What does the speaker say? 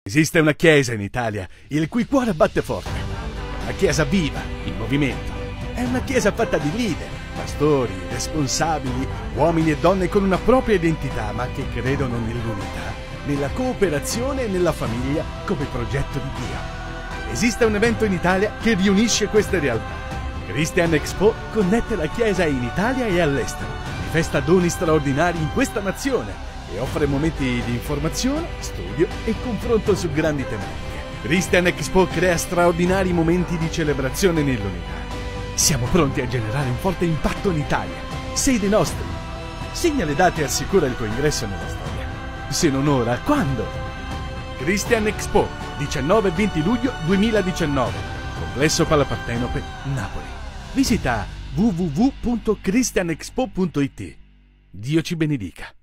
Esiste una chiesa in Italia, il cui cuore batte forte. Una chiesa viva, in movimento. È una chiesa fatta di leader, pastori, responsabili, uomini e donne con una propria identità, ma che credono nell'unità, nella cooperazione e nella famiglia come progetto di Dio. Esiste un evento in Italia che riunisce queste realtà. Christian Expo connette la Chiesa in Italia e all'estero, manifesta doni straordinari in questa nazione e offre momenti di informazione, studio e confronto su grandi tematiche. Christian Expo crea straordinari momenti di celebrazione nell'unità. Siamo pronti a generare un forte impatto in Italia. Sei dei nostri. Segna le date e assicura il tuo ingresso nella storia. Se non ora, quando? Christian Expo, 19 e 20 luglio 2019, Complesso Palapartenope, Napoli. Visita www.christianexpo.it. Dio ci benedica.